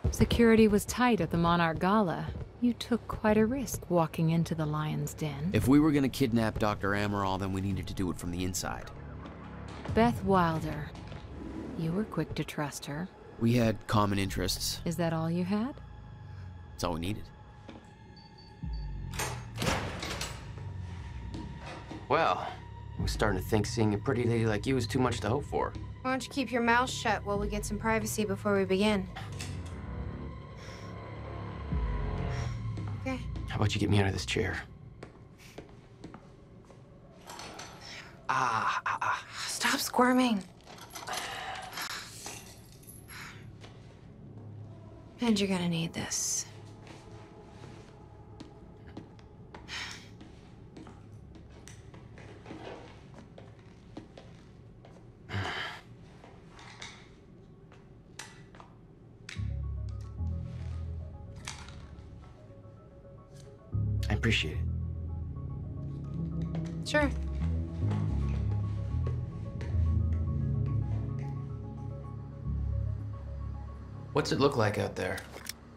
Security was tight at the Monarch Gala. You took quite a risk walking into the Lion's Den. If we were gonna kidnap Dr. Amaral, then we needed to do it from the inside. Beth Wilder. You were quick to trust her. We had common interests. Is that all you had? That's all we needed. Well, I'm starting to think seeing a pretty lady like you is too much to hope for. Why don't you keep your mouth shut while we get some privacy before we begin? Okay. How about you get me out of this chair? Stop squirming. And you're gonna need this. I appreciate it. Sure. What's it look like out there?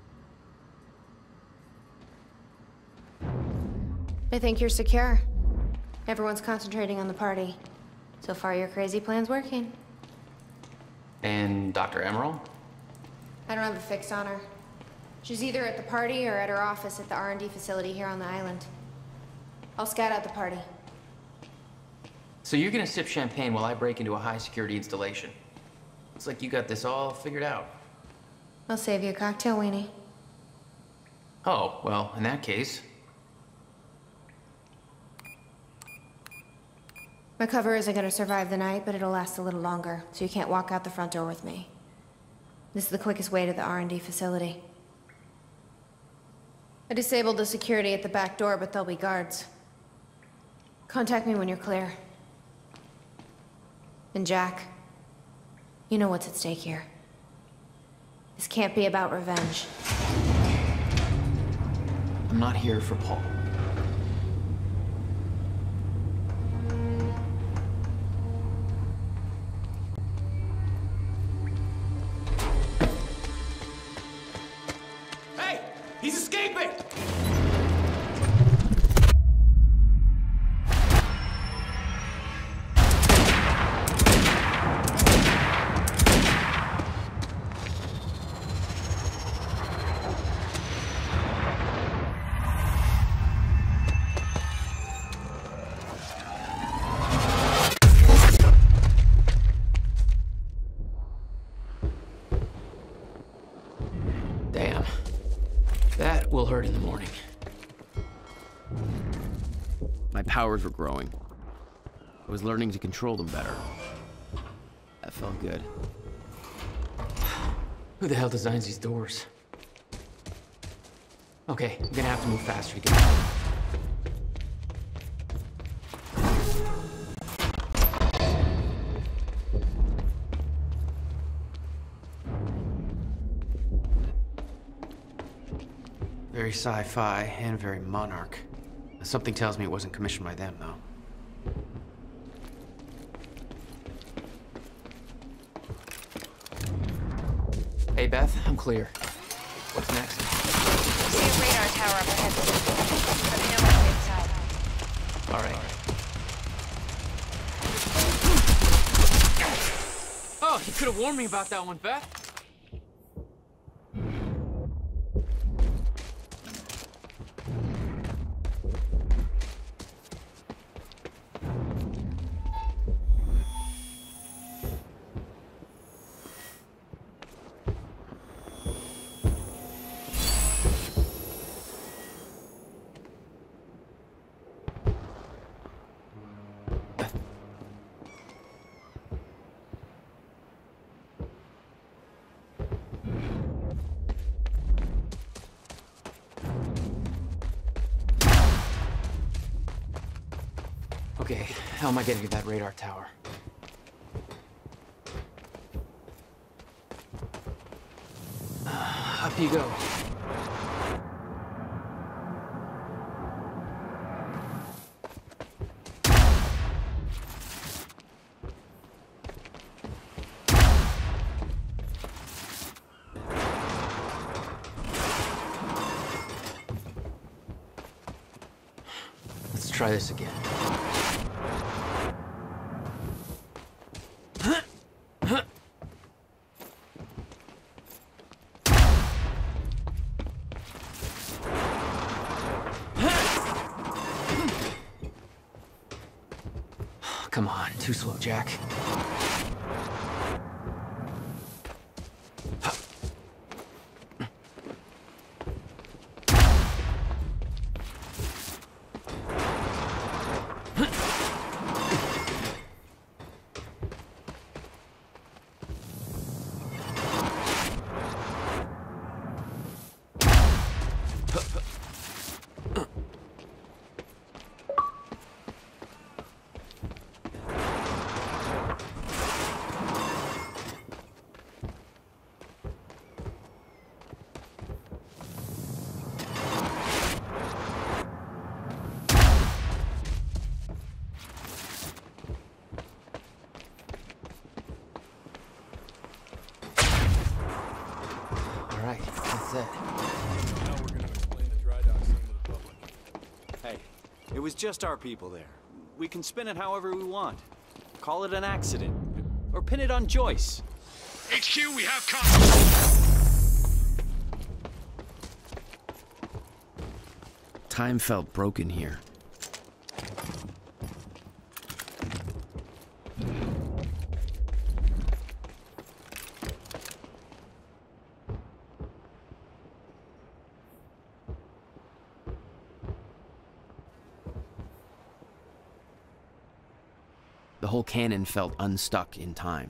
I think you're secure. Everyone's concentrating on the party. So far, your crazy plan's working. And Dr. Amaral? I don't have a fix on her. She's either at the party or at her office at the R&D facility here on the island. I'll scout out the party. So you're gonna sip champagne while I break into a high-security installation. Looks like you got this all figured out. I'll save you a cocktail, Weenie. Oh, well, in that case... My cover isn't gonna survive the night, but it'll last a little longer, so you can't walk out the front door with me. This is the quickest way to the R&D facility. I disabled the security at the back door, but there'll be guards. Contact me when you're clear. And Jack, you know what's at stake here. This can't be about revenge. I'm not here for Paul. Hey! He's escaping! Damn. That will hurt in the morning. My powers were growing. I was learning to control them better. That felt good. Who the hell designs these doors? Okay, I'm gonna have to move faster to get out. Very sci-fi and very Monarch. Something tells me it wasn't commissioned by them, though. Hey, Beth, I'm clear. What's next? See a radar tower up ahead. Let me know when you're inside. All right. Oh, you could have warned me about that one, Beth. Okay, how am I getting to that radar tower? Up you go. try this again. Come on, too slow, Jack. Alright, that's it. Now we're gonna explain the dry dock scene to the public. Hey, it was just our people there. We can spin it however we want. Call it an accident. Or pin it on Joyce. HQ, we have contact. Time felt broken here. The whole cannon felt unstuck in time.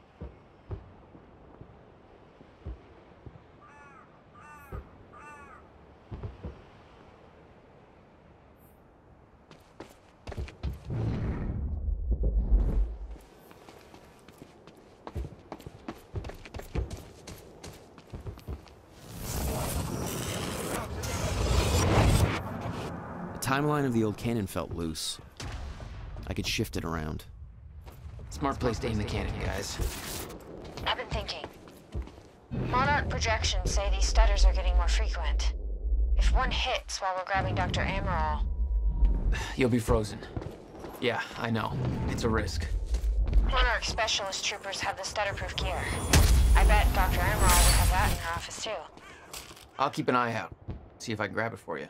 The timeline of the old cannon felt loose. I could shift it around. Smart place to aim the cannon, guys. I've been thinking. Monarch projections say these stutters are getting more frequent. If one hits while we're grabbing Dr. Amaral... You'll be frozen. Yeah, I know. It's a risk. Monarch specialist troopers have the stutter-proof gear. I bet Dr. Amaral will have that in her office, too. I'll keep an eye out. See if I can grab it for you.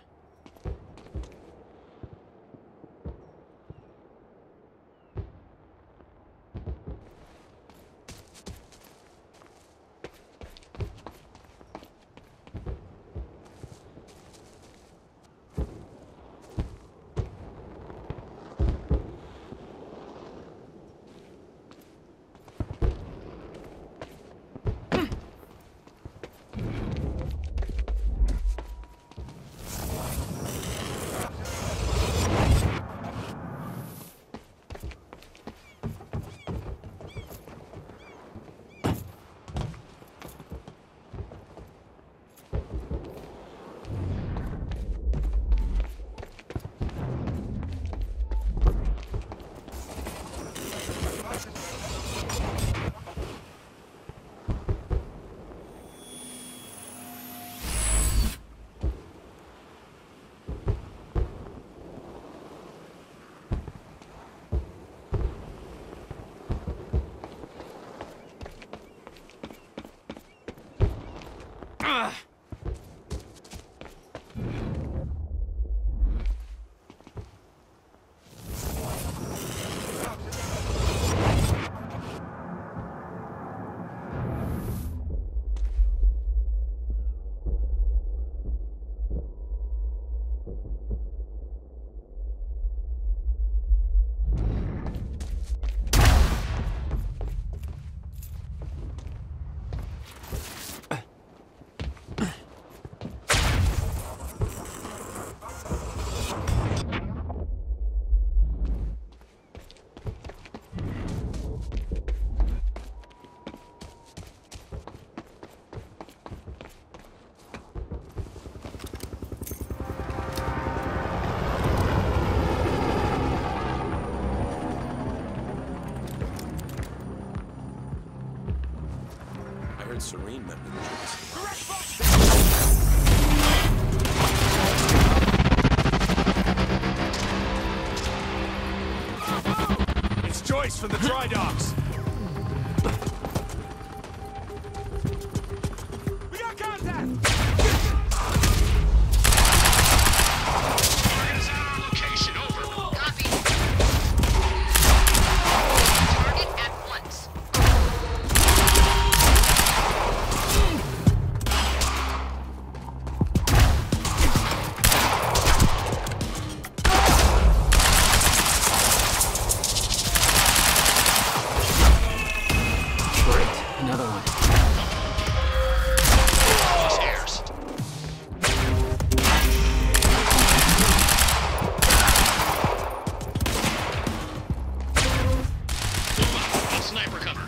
Serene met with choice from the dry docks. We got contact! Target is at our location, over. Copy. Target at once. Another one. Stairs. Sniper cover.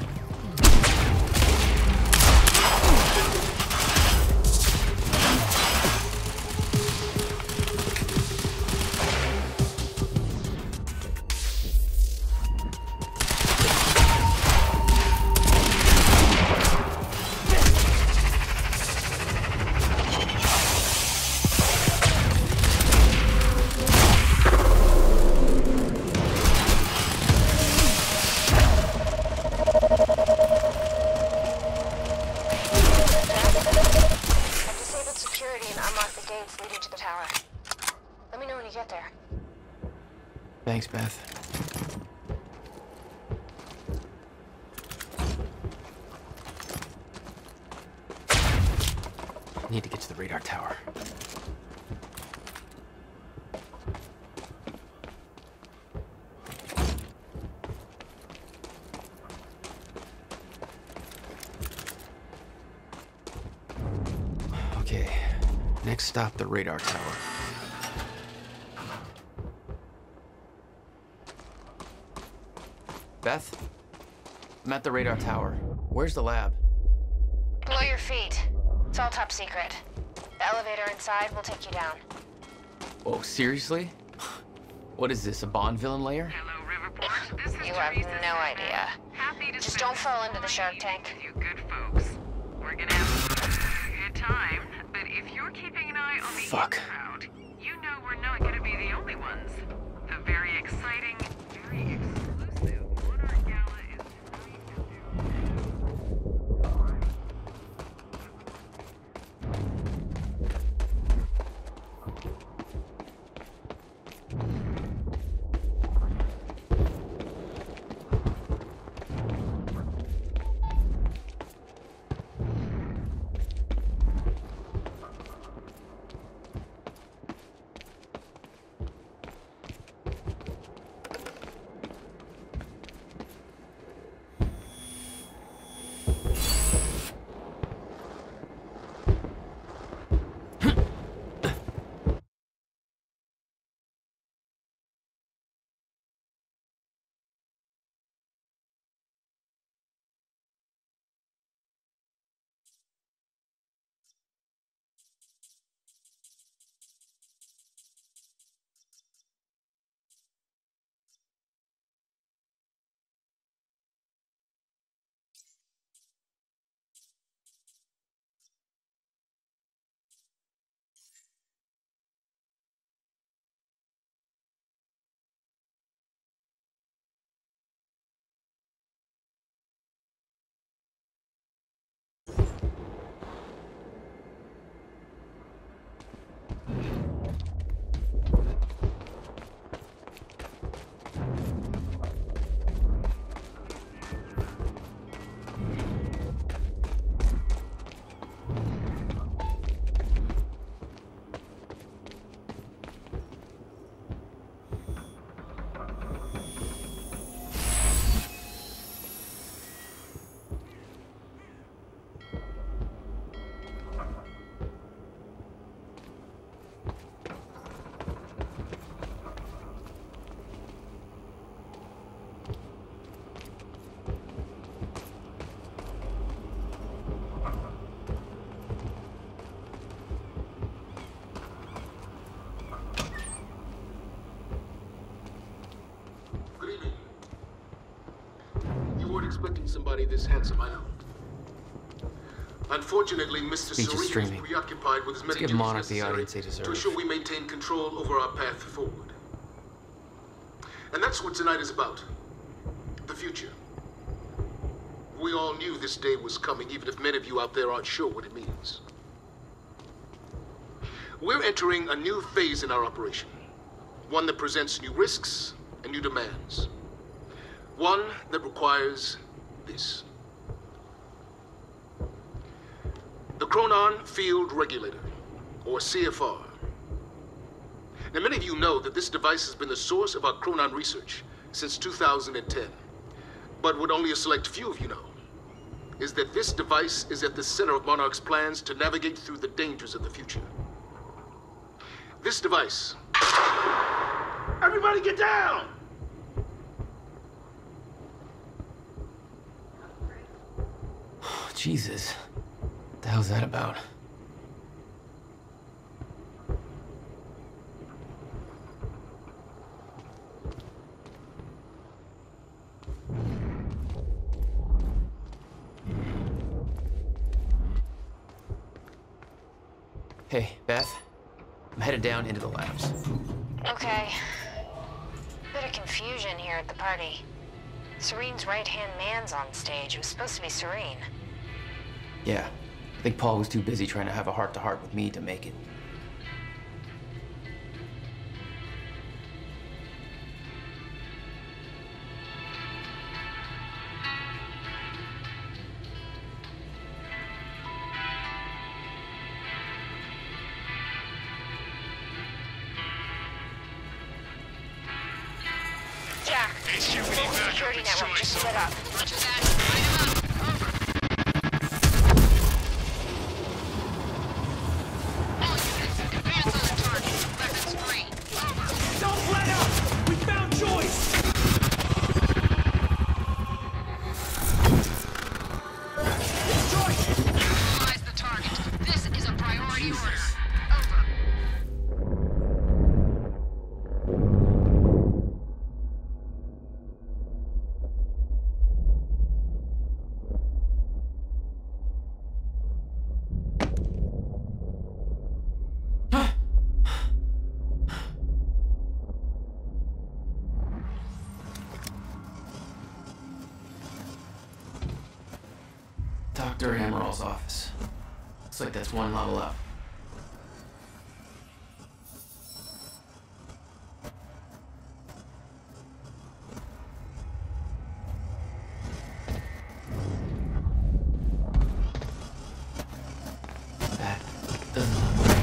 Leading to the tower. Let me know when you get there. Thanks, Beth. Need to get to the radar tower. Okay. Next stop, the radar tower. Beth? I'm at the radar tower. Where's the lab? Below your feet. It's all top secret. The elevator inside will take you down. Oh, seriously? What is this, a Bond villain lair? Hello, Riverport. This is You have Teresa no Zimmerman. idea. Happy to Just spend don't this fall into the Shark morning Tank. with you good folks. We're gonna have a good time, but if you're keeping an eye on the Fuck. crowd, you know we're not gonna be the only ones. The very exciting, very exclusive Monarch Gala is Expecting somebody this handsome, I know. Unfortunately, Mr. Speech is Serene is streaming. preoccupied with as many give duties Monarch the necessary audience they deserve. to ensure we maintain control over our path forward. And that's what tonight is about. future. We all knew this day was coming, even if many of you out there aren't sure what it means. We're entering a new phase in our operation. One that presents new risks and new demands. One that requires this. The Chronon Field Regulator, or CFR. Now, many of you know that this device has been the source of our Chronon research since 2010. But what only a select few of you know is that this device is at the center of Monarch's plans to navigate through the dangers of the future. This device... Everybody get down! Jesus. What the hell's that about? Hey, Beth. I'm headed down into the labs. Okay. Bit of confusion here at the party. Serene's right-hand man's on stage. It was supposed to be Serene. Yeah. I think Paul was too busy trying to have a heart-to-heart with me to make it. Jack, the whole security network just split up. Roger that. Line 'em up. Over. All units, advance on the target. Weapons free. Over. Don't let up! We found Joyce! Joyce! Neutralize the target. This is a priority order. Over. Dr. Amaril's office. Looks like that's one level up. That doesn't look right.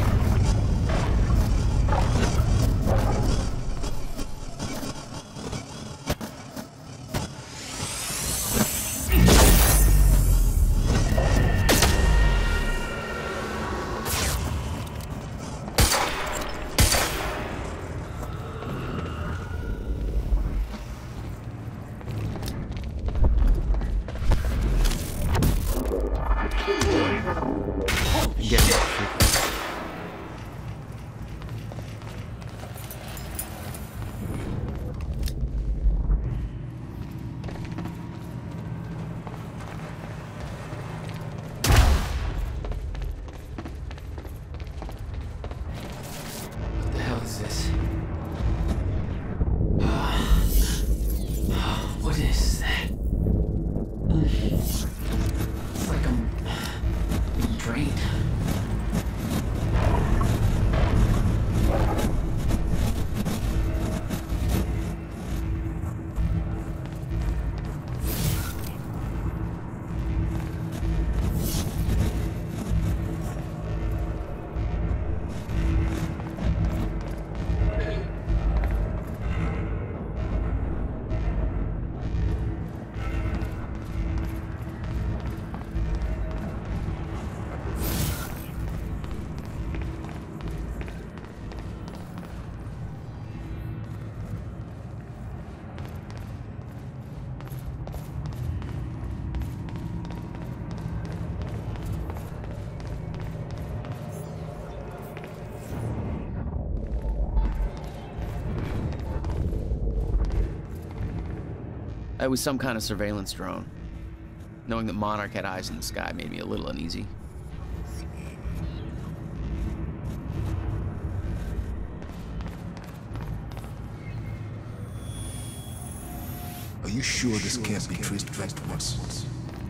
Get it. What the hell is this? What is that? It's like I'm being drained. It was some kind of surveillance drone. Knowing that Monarch had eyes in the sky made me a little uneasy. Are you sure this can't be traced back to us?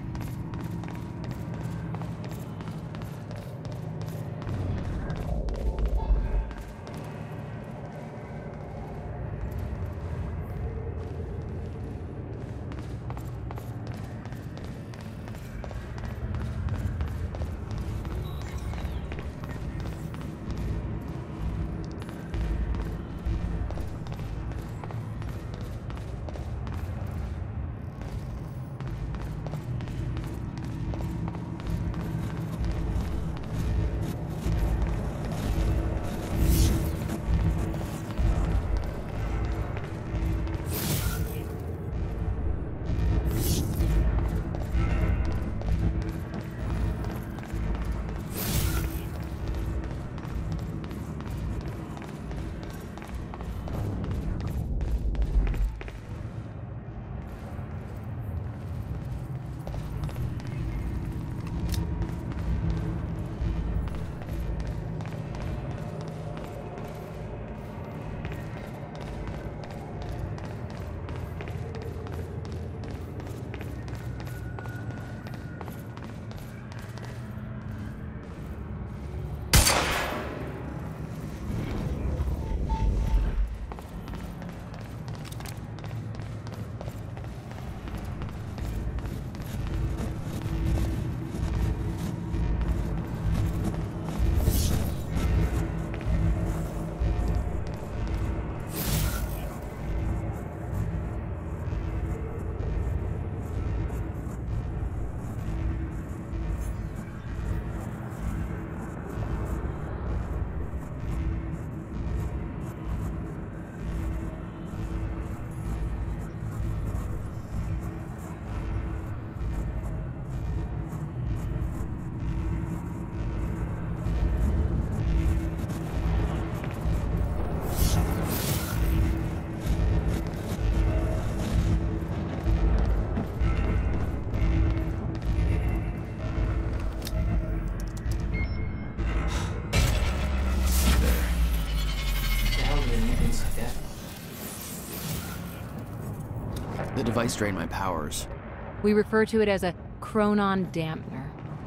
The device drained my powers. We refer to it as a chronon dampener.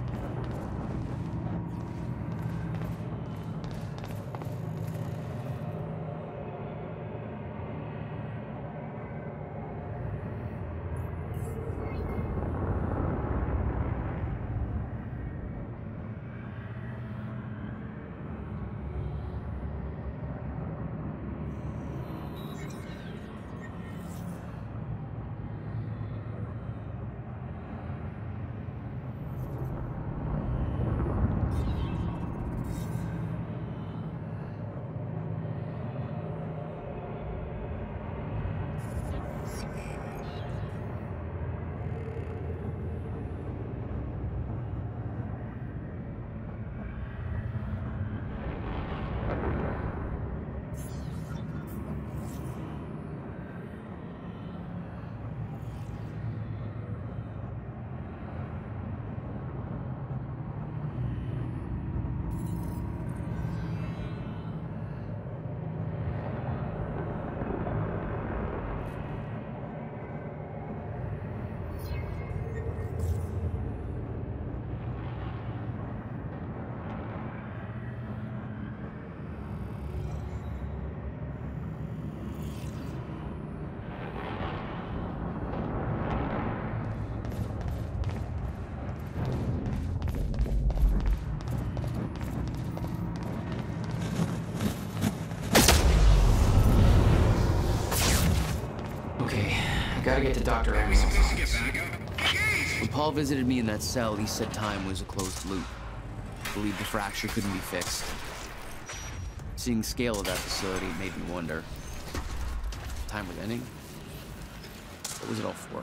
Gotta get to Dr. Amos. When Paul visited me in that cell, he said time was a closed loop. Believed the fracture couldn't be fixed. Seeing the scale of that facility made me wonder. Time was ending? What was it all for?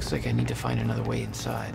Looks like I need to find another way inside.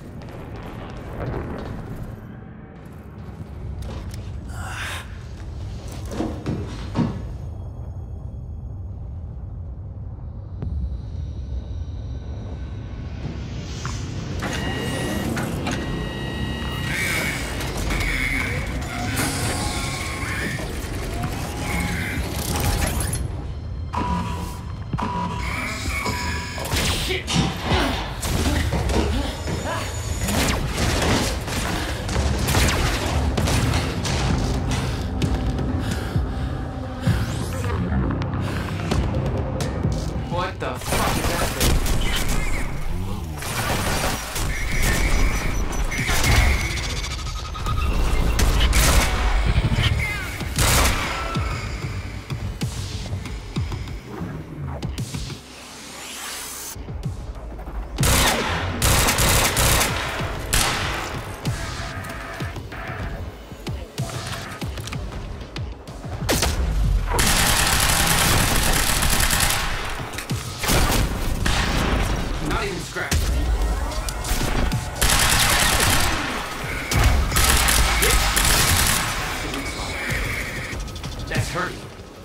What the fuck is that thing? Not even scratched. That's hurting.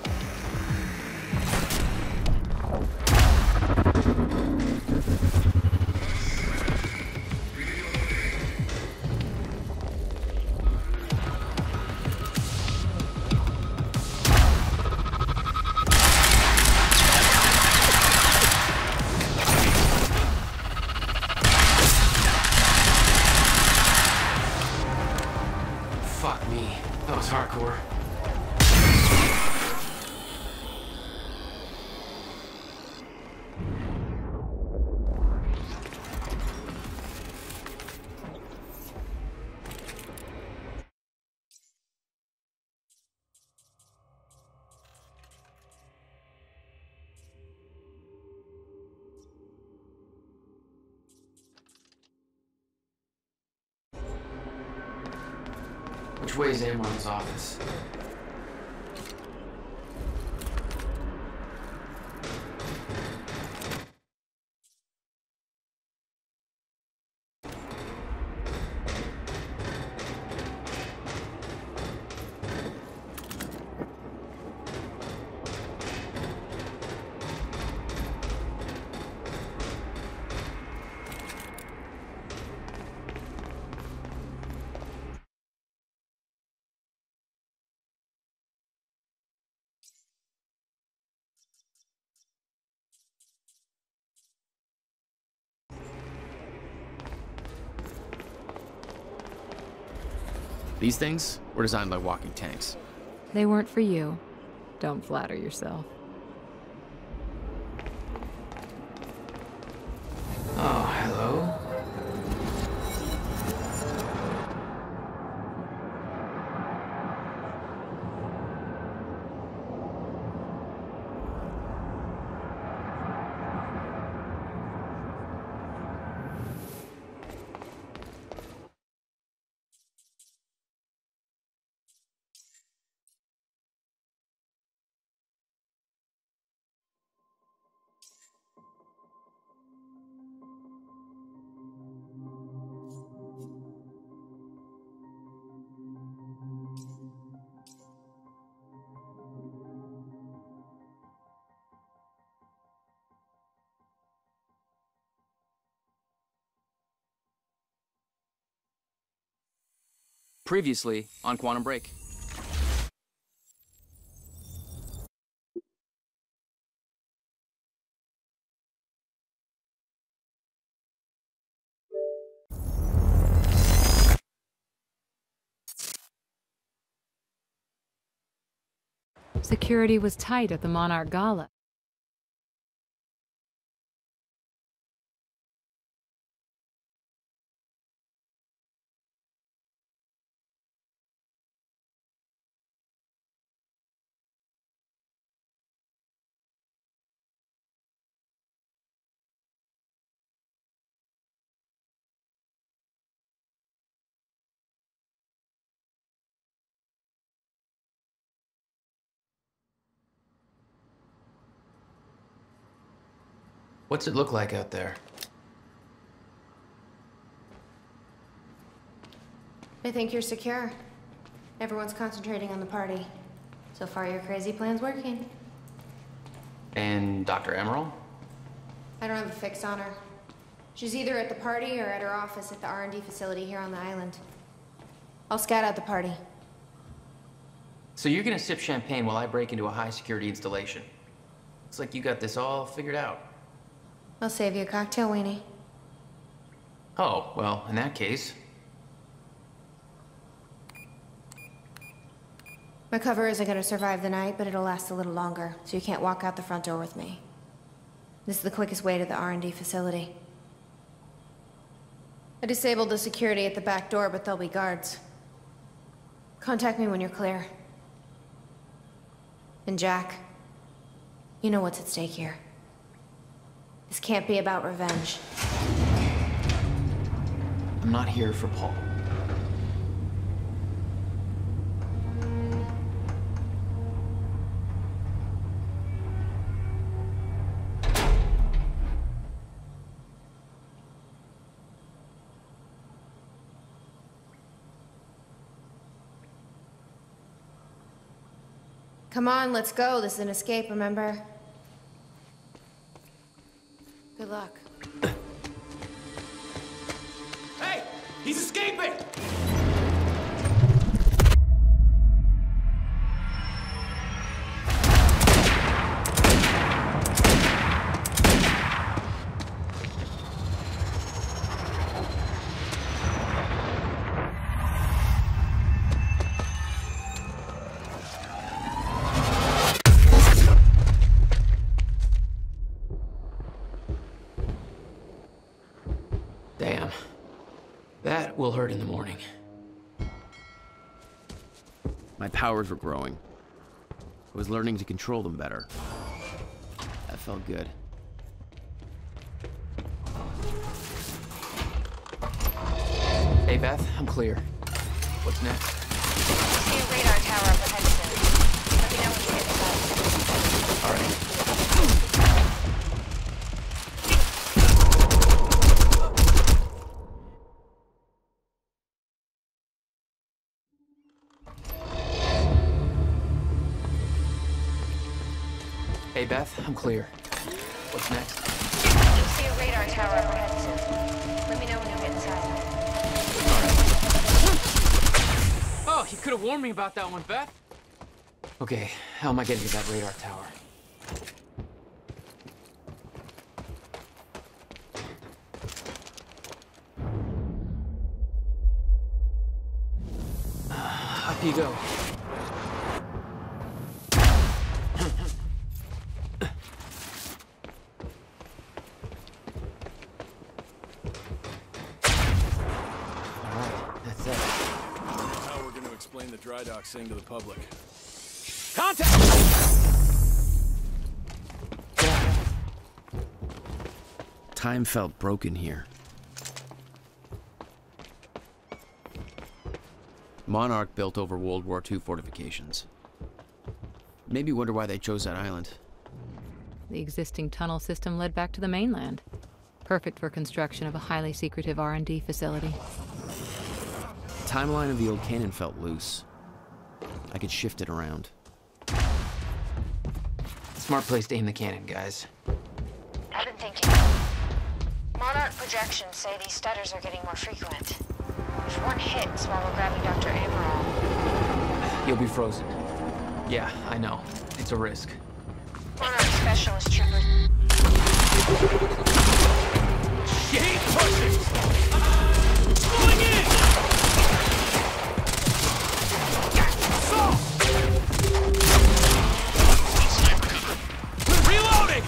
Fuck me. That was hardcore. Which way is Amron's office? These things were designed by walking tanks. They weren't for you. Don't flatter yourself. Oh, hello? Previously on Quantum Break. Security was tight at the Monarch Gala. What's it look like out there? I think you're secure. Everyone's concentrating on the party. So far, your crazy plan's working. And Dr. Emerald? I don't have a fix on her. She's either at the party or at her office at the R&D facility here on the island. I'll scout out the party. So you're gonna sip champagne while I break into a high-security installation. It's like you got this all figured out. I'll save you a cocktail, Weenie. Oh, well, in that case... My cover isn't gonna survive the night, but it'll last a little longer, so you can't walk out the front door with me. This is the quickest way to the R&D facility. I disabled the security at the back door, but there'll be guards. Contact me when you're clear. And Jack, you know what's at stake here. This can't be about revenge. I'm not here for Paul. Come on, let's go. This is an escape, remember? Good luck. Hey! He's escaping! Damn. That will hurt in the morning. My powers were growing. I was learning to control them better. That felt good. Hey, Beth, I'm clear. What's next? See a radar tower up ahead soon. Let me know when you get inside. All right. Hey, Beth, I'm clear. What's next? You'll see a radar tower up ahead soon. Let me know when you get inside. Oh, you could have warned me about that one, Beth. Okay, how am I getting to that radar tower? Up you go. The dry dock thing to the public. Contact! Time felt broken here. Monarch built over World War II fortifications. Maybe wonder why they chose that island. The existing tunnel system led back to the mainland. Perfect for construction of a highly secretive R&D facility. The timeline of the old cannon felt loose. I could shift it around. Smart place to aim the cannon, guys. I've been thinking. Monarch projections say these stutters are getting more frequent. If one hits while we're grabbing Dr. Amaral... You'll be frozen. Yeah, I know. It's a risk. Monarch specialist troopers... Keep pushing! Going in! Reloading!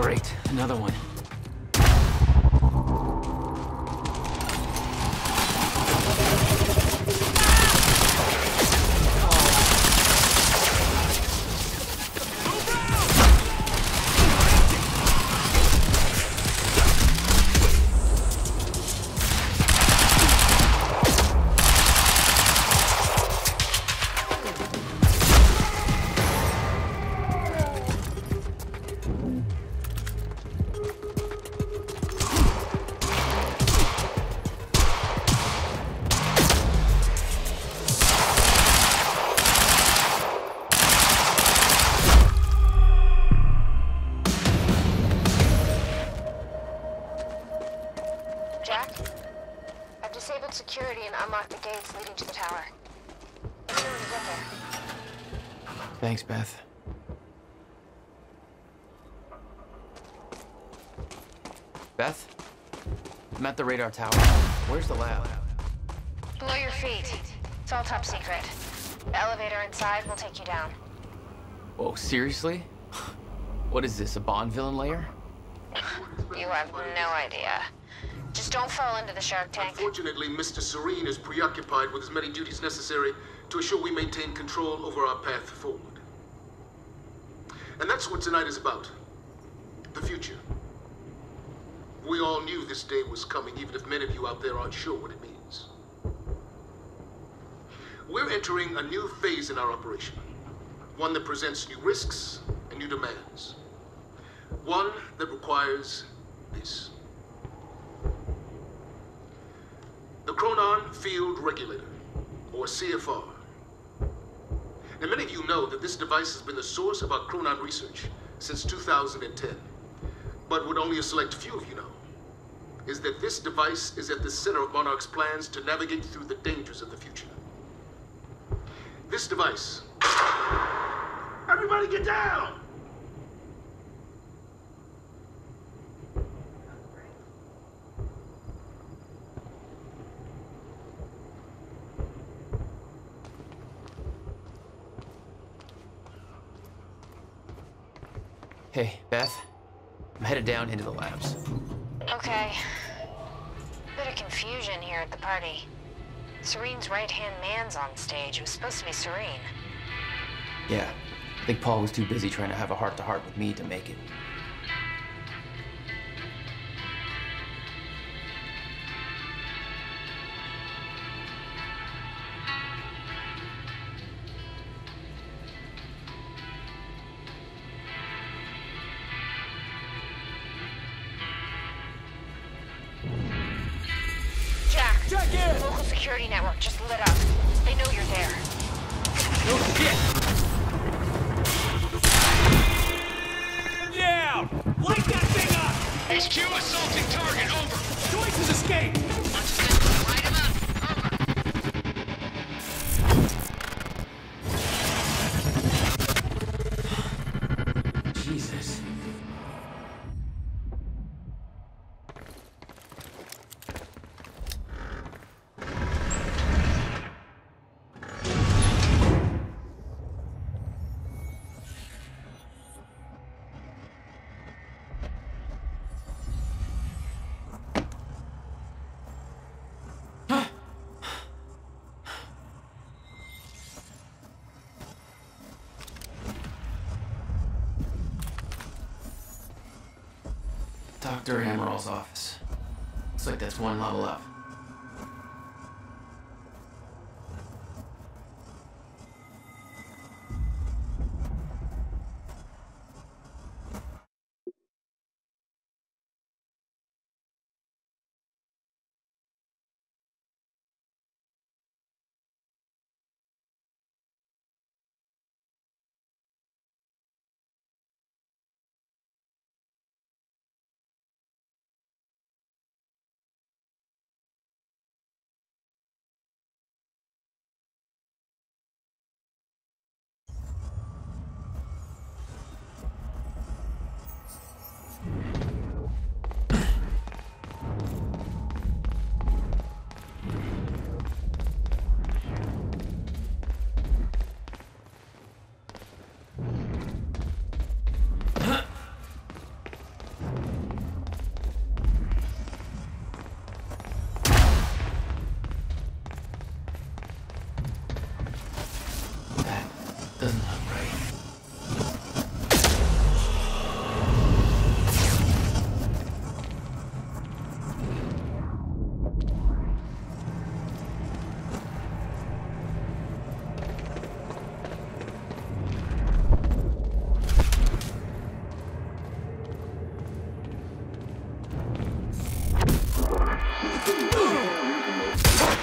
Great, another one. Jack, I've disabled security and unlocked the gates leading to the tower. Let me know when you get there. Thanks, Beth. Beth? I'm at the radar tower. Where's the lab? Below your feet. It's all top secret. The elevator inside will take you down. Whoa, seriously? What is this, a Bond villain lair? You have no idea. Just don't fall into the shark tank. Unfortunately, Mr. Serene is preoccupied with as many duties necessary to assure we maintain control over our path forward. And that's what tonight is about. The future. We all knew this day was coming, even if many of you out there aren't sure what it means. We're entering a new phase in our operation. One that presents new risks and new demands. One that requires this. The Chronon Field Regulator, or CFR. Now, many of you know that this device has been the source of our Chronon research since 2010. But what only a select few of you know is that this device is at the center of Monarch's plans to navigate through the dangers of the future. This device... Everybody get down! Hey, Beth. I'm headed down into the labs. Okay. Bit of confusion here at the party. Serene's right-hand man's on stage. It was supposed to be Serene. Yeah, I think Paul was too busy trying to have a heart-to-heart with me to make it. Jack! Local security network just lit up. They know you're there. No shit! Yeah! Light that thing up! HQ assaulting target, over. Joyce has escaped! Light him up, over. Jesus. Dr. Amaril's office. Looks like that's one level up.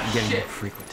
getting shit. more frequent.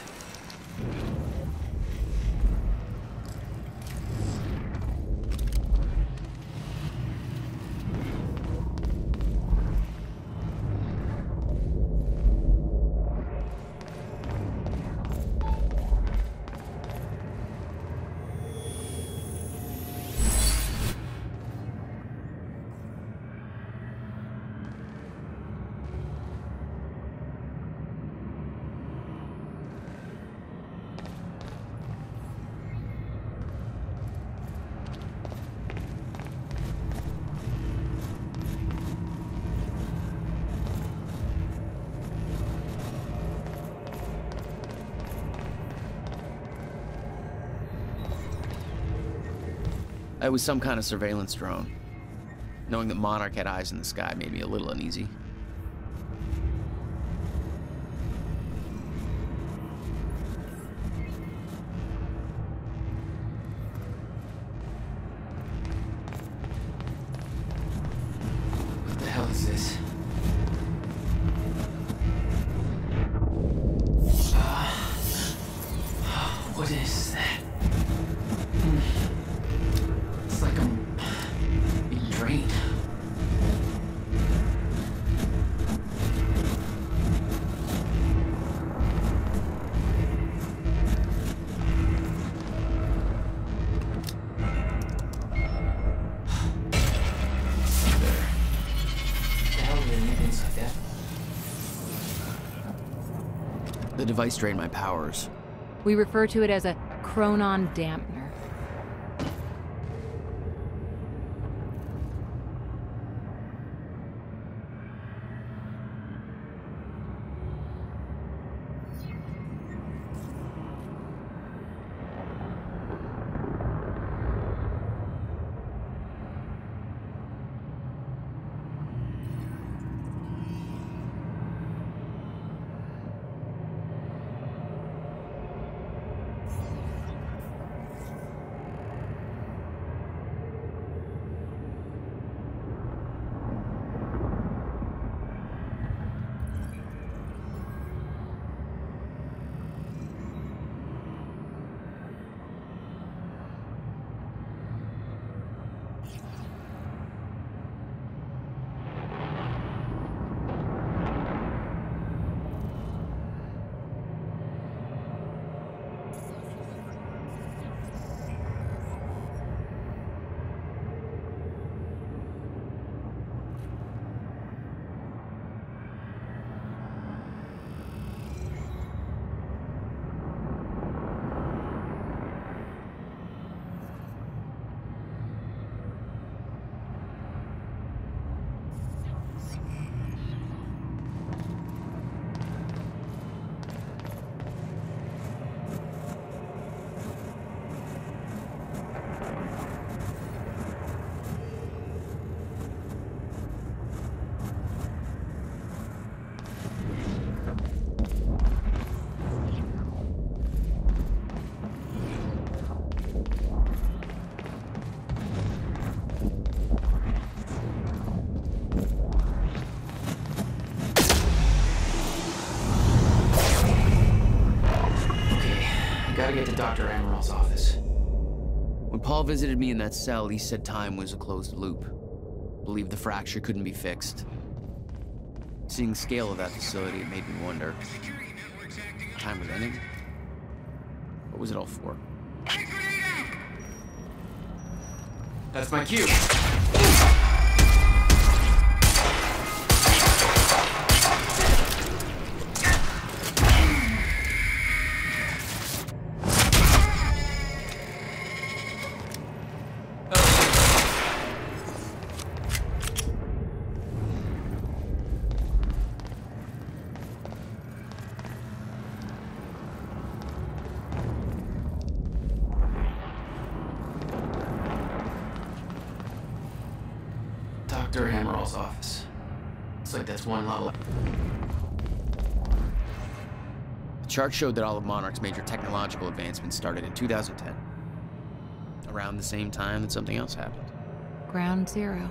It was some kind of surveillance drone. Knowing that Monarch had eyes in the sky made me a little uneasy. What the hell is this? What is that? It's like I'm being drained. The device drained my powers. We refer to it as a chronon dampener. Gotta get to Dr. Amaril's office. When Paul visited me in that cell, he said time was a closed loop. Believed the fracture couldn't be fixed. Seeing the scale of that facility, it made me wonder. Time was ending? What was it all for? That's my cue. Dr. Amaril's office. Looks like that's one level. The chart showed that all of Monarch's major technological advancements started in 2010. Around the same time that something else happened. Ground Zero.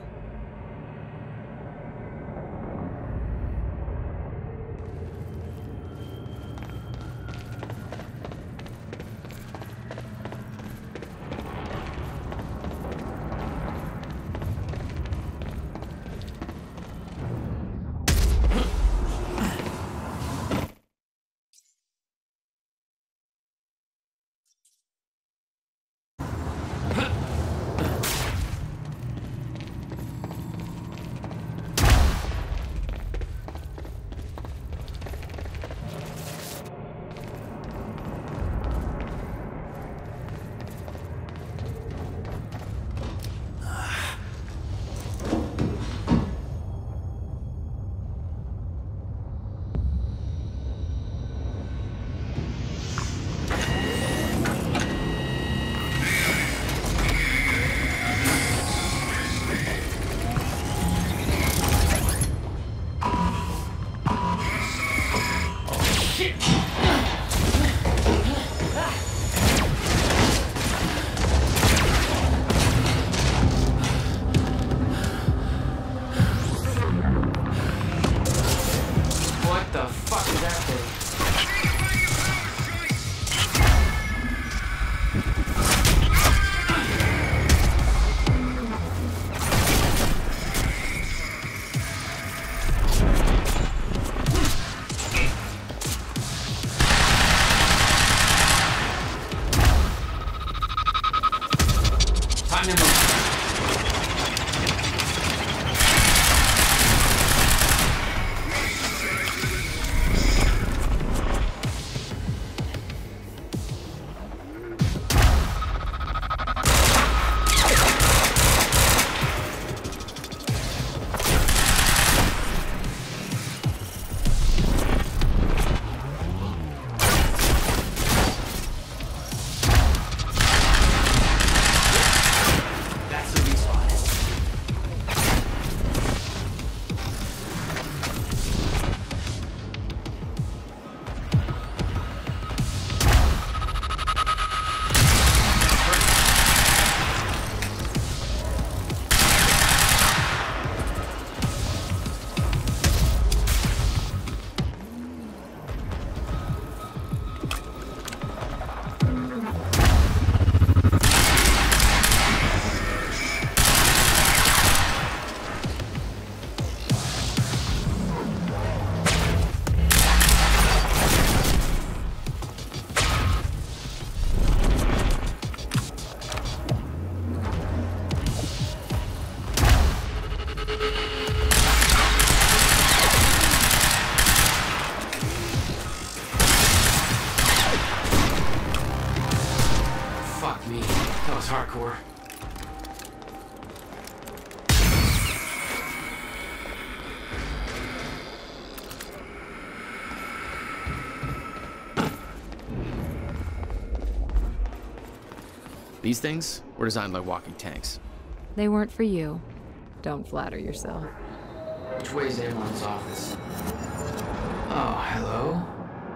These things were designed like walking tanks. They weren't for you. Don't flatter yourself. Which way is Amron's office? Oh, hello?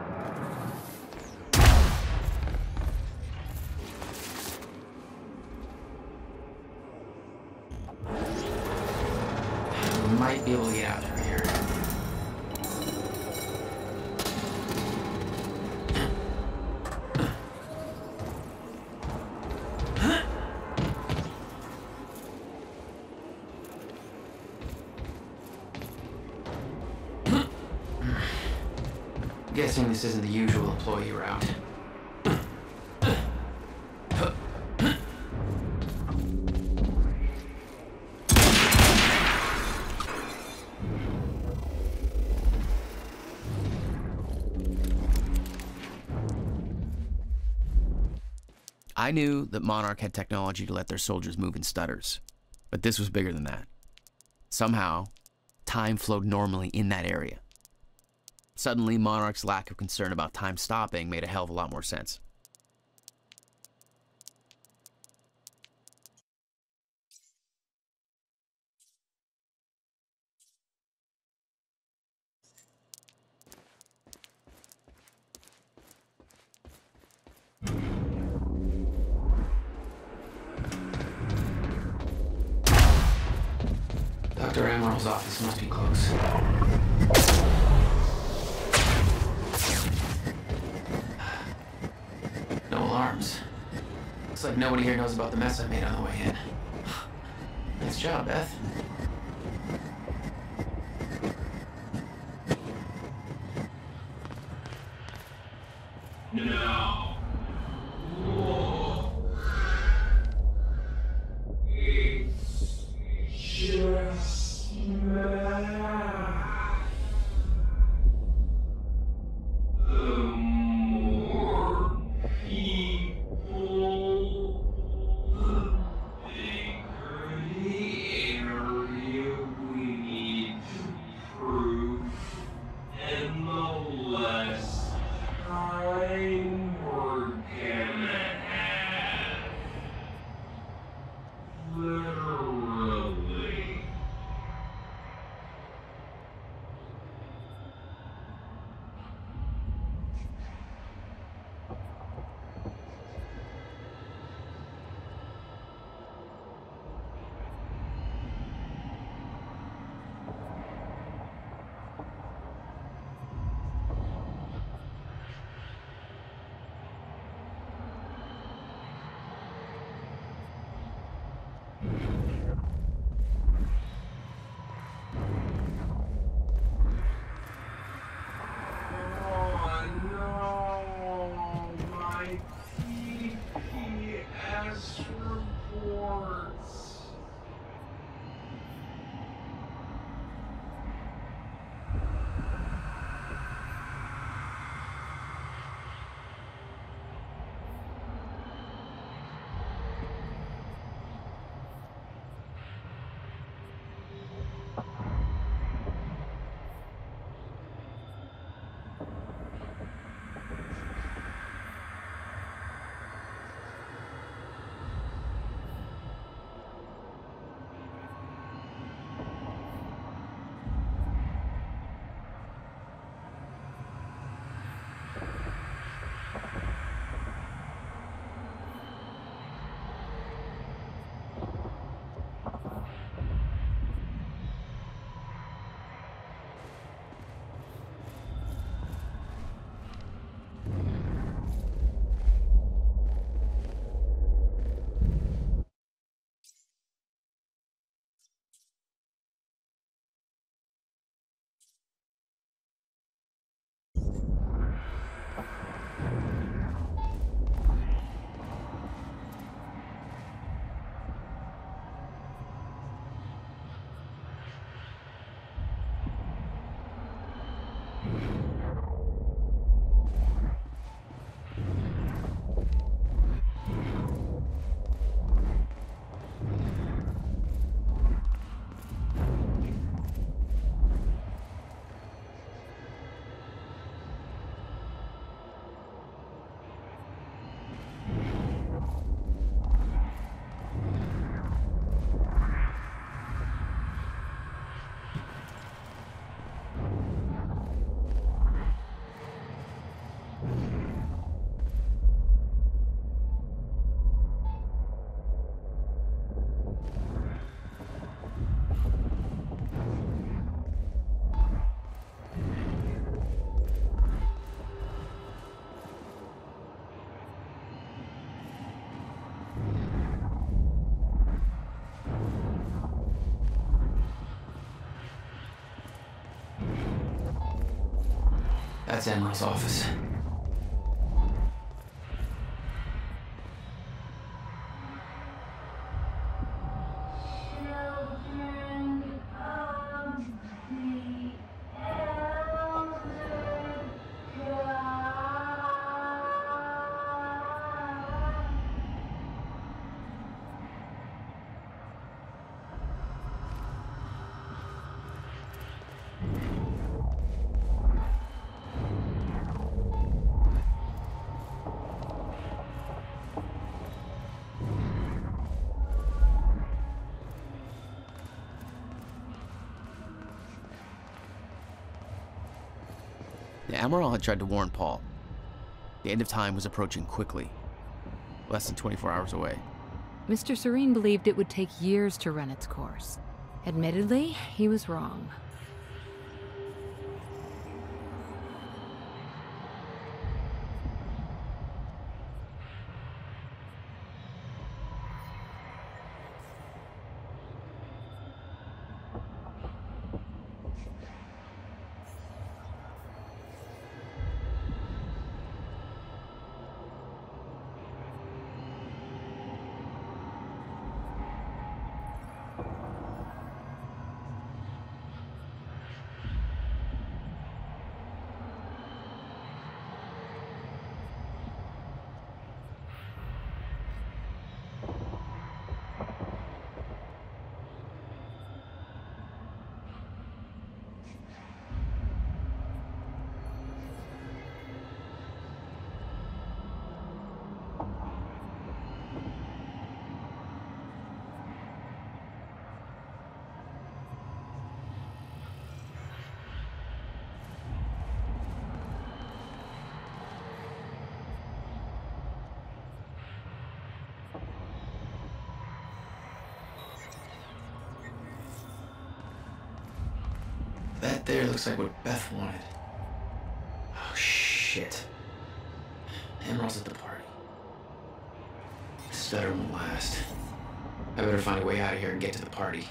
We might be able to get out through here. Guessing this isn't the usual employee route. I knew that Monarch had technology to let their soldiers move in stutters, but this was bigger than that. Somehow, time flowed normally in that area. Suddenly, Monarch's lack of concern about time stopping made a hell of a lot more sense. Dr. Amaril's office must be close. No alarms. Looks like nobody here knows about the mess I made on the way in. Nice job, Beth. No. Just math. The more people, the bigger the area we need to prove, and the less time we're gonna have. Literally. That's Admiral's office. The Admiral had tried to warn Paul. The end of time was approaching quickly, less than 24 hours away. Mr. Serene believed it would take years to run its course. Admittedly, he was wrong. That there looks like what Beth wanted. Oh, shit. Admiral's at the party. This stutter won't last. I better find a way out of here and get to the party.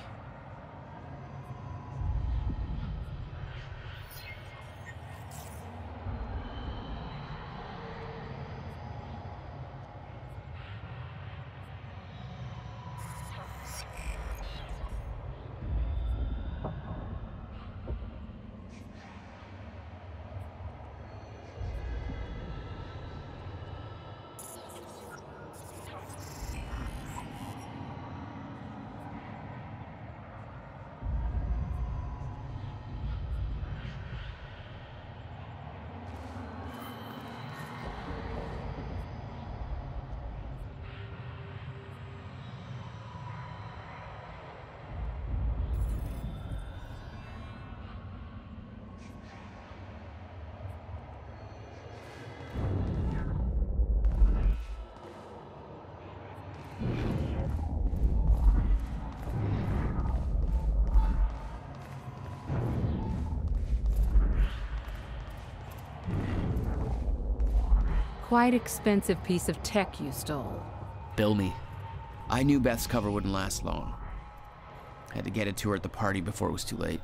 Quite expensive piece of tech you stole. Bill me. I knew Beth's cover wouldn't last long. Had to get it to her at the party before it was too late.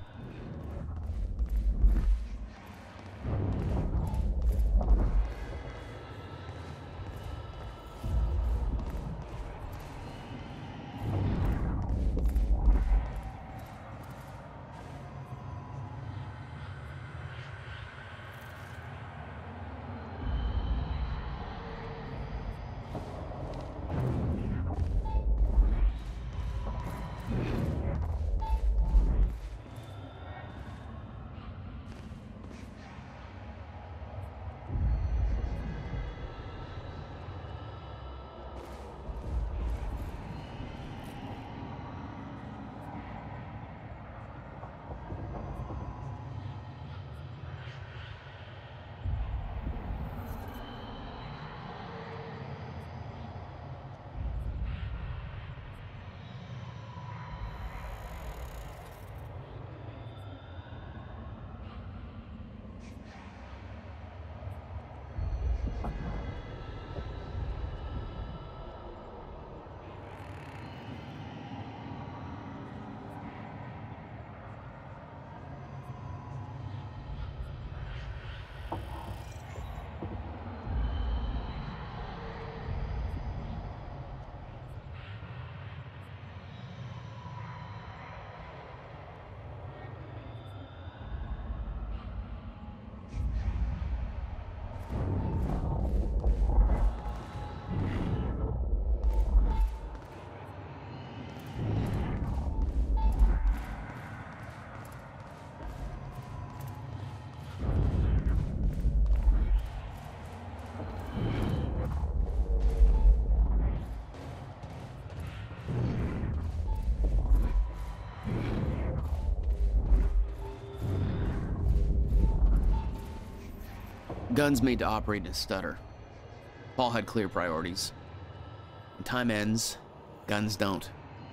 Guns made to operate in a stutter. Paul had clear priorities. When time ends, guns don't.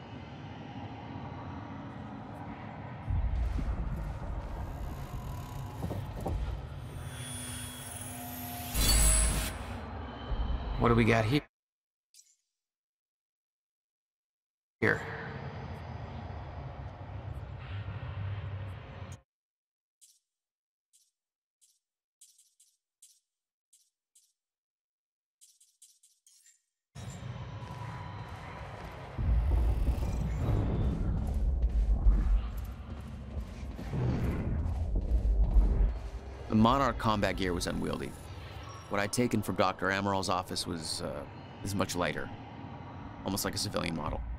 What do we got here? Here. The Monarch combat gear was unwieldy. What I'd taken from Dr. Amaral's office was much lighter, almost like a civilian model.